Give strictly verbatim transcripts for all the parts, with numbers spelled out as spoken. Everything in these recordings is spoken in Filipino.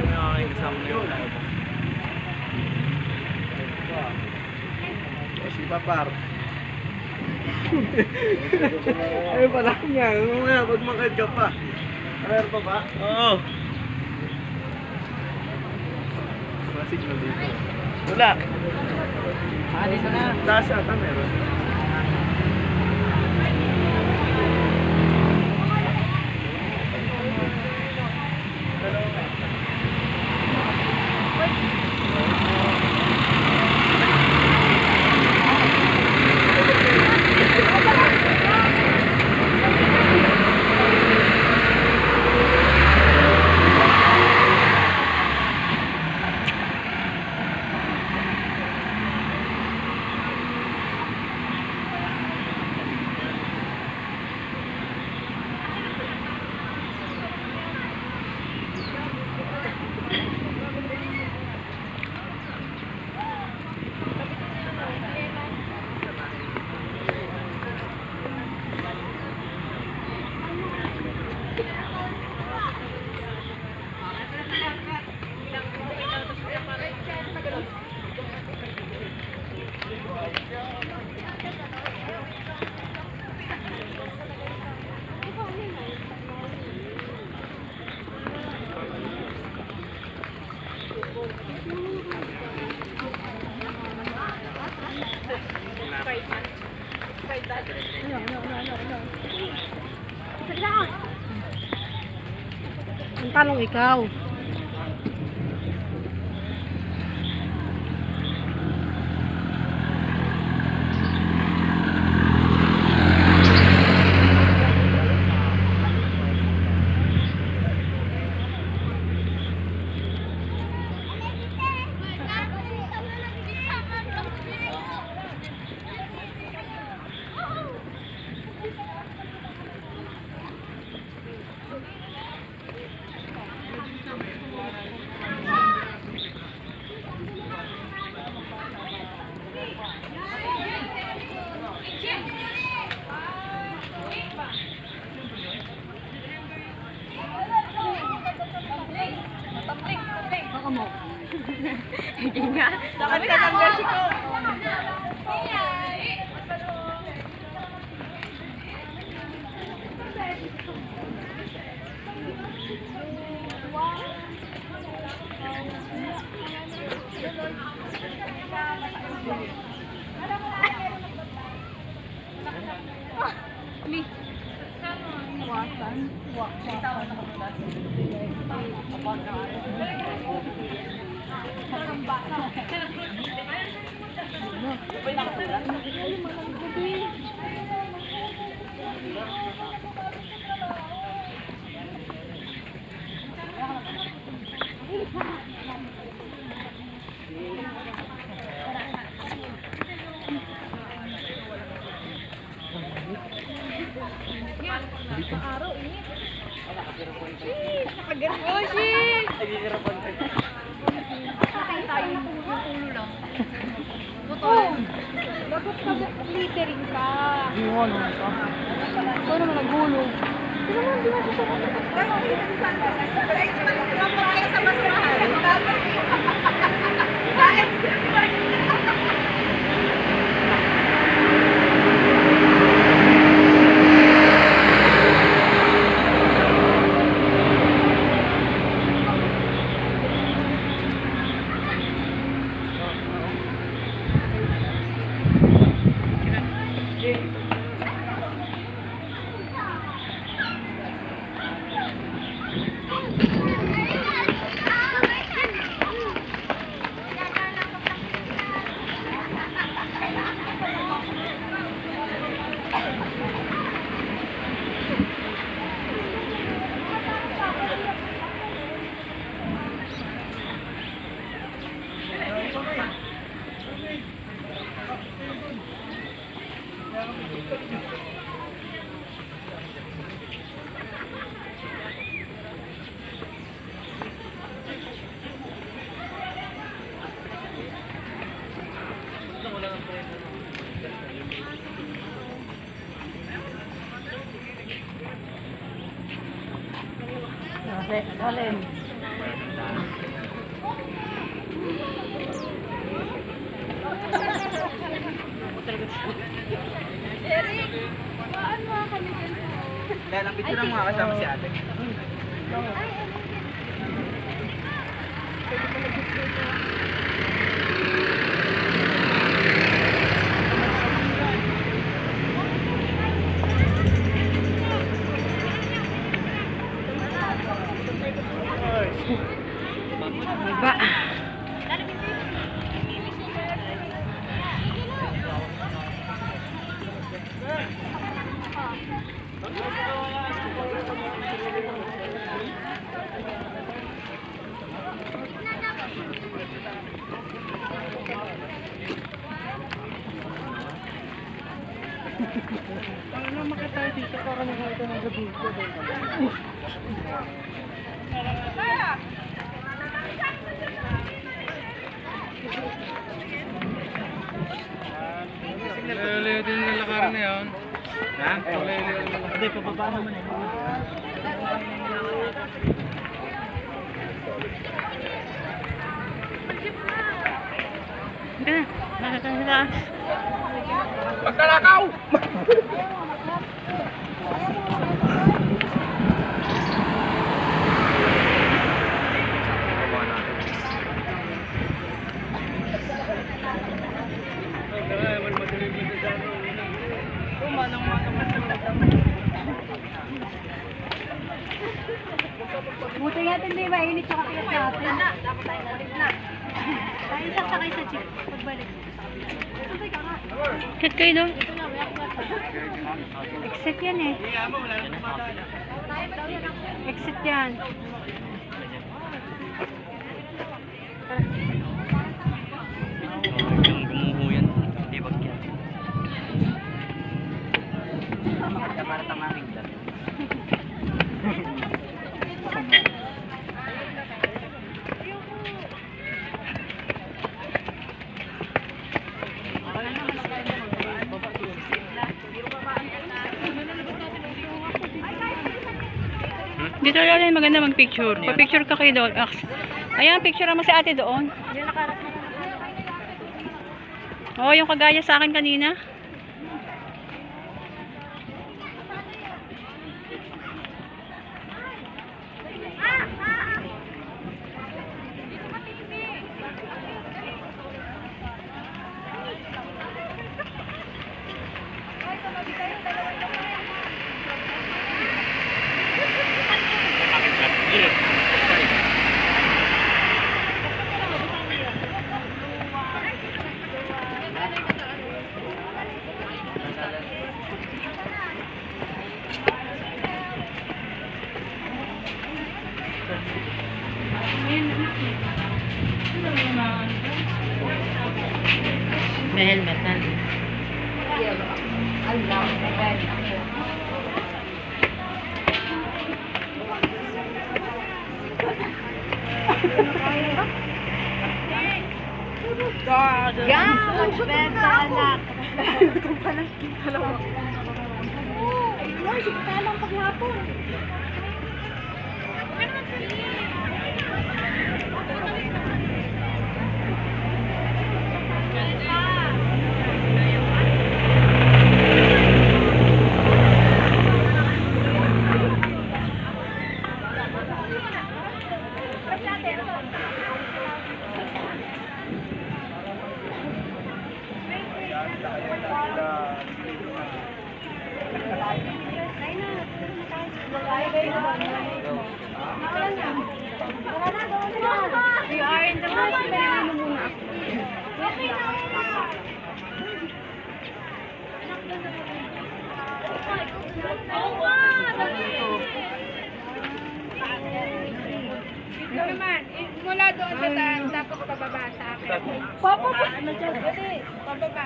yung aking kasama ngayon. Si Papar. Ay pala niya, mamaya pag makad ka pa. Meron pa ba? Oo. Mga signal dito. Wala. Ah, dito na. Taas ata meron. Ang tanong ikaw. Hindi nga. Dapat ka ng beshi ko. Wasan. Wasan. Araw ini. Nakagirmoshi. Nagigirapan tayo. Sakay tayo tulo lang. Butol. Dapat ka littering ka. Yun, ano ito? Ito naman nagulog. Ito naman, di ba ito sa mga? Alin? Dahil ang picture mo kasama si ate. Ba? Ano makita dito para makita ng gabi ko. Leo din na lakaran na yun. Ha? Hindi, pababa naman eh. Ito na. Nakita sa taas. Pagkalakaw! Buti nga hindi mainit yung kapilat natin. Na, dapat tayo natin na. Tayo sasakay sa jeep. Pagbalik. Sasakay ka nga. Chat kayo doon. Ito na, may ako Exit yan eh. Exit yan. Yung gumuho yan. Hindi bagyan. Maganda para tamaring dyan. Dito lang maganda mag-picture. Pa-picture ka kayo doon. Ax. Ayan, picture mo si ate doon. Oh, yung kagaya sa akin kanina. May helmet na. Yeah, much better, anak. Ay, no, sige tayo lang paghapon. You are in the first period mo muna ako. Ito naman, mula doon sa daan, tapos pababa sa akin. Papa, pababa.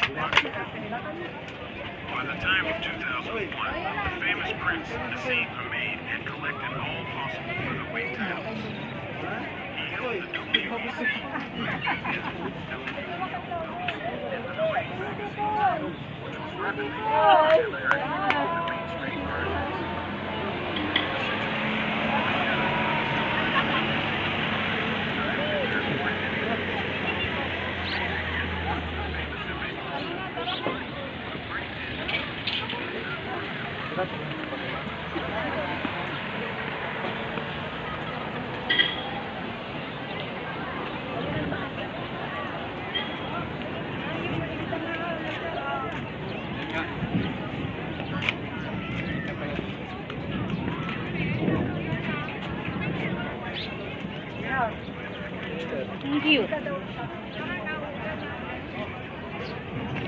By the time of two thousand one, the famous prints Nassim Hamed had collected all possible featherweight titles. He held the W B C, which was rapidly becoming the mainstream version. Ang cute.